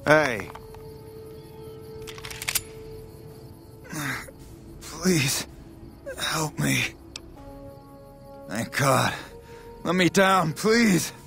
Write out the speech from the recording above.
Hey. Please, help me. Thank God. Let me down, please.